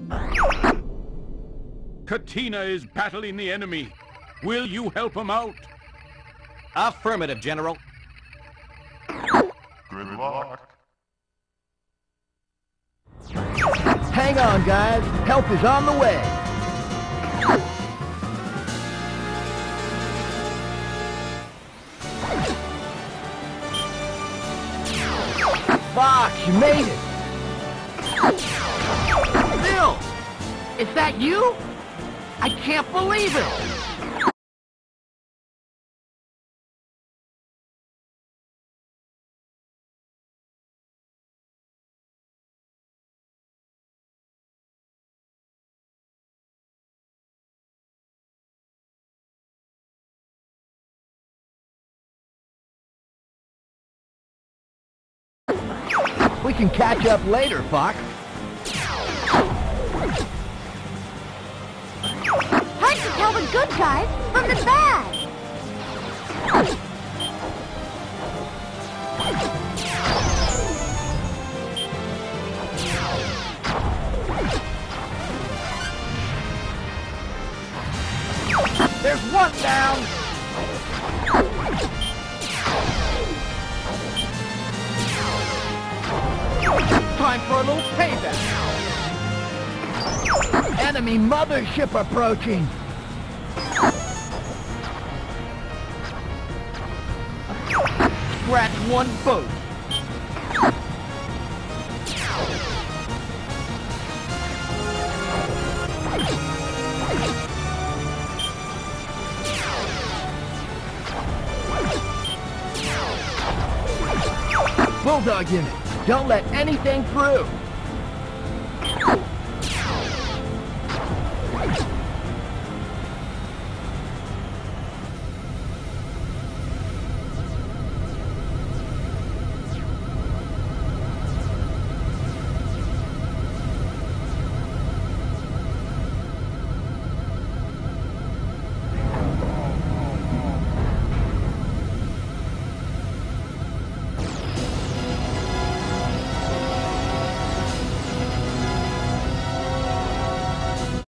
Katina is battling the enemy. Will you help him out? Affirmative, General. Good luck. Hang on, guys. Help is on the way. Fox, you made it. Bill! Is that you? I can't believe it! We can catch up later, Fox. Hard to tell the good guys from the bad. There's one down. Time for a little payback. Enemy mothership approaching. Scratch one boat. Bulldog unit, don't let anything through.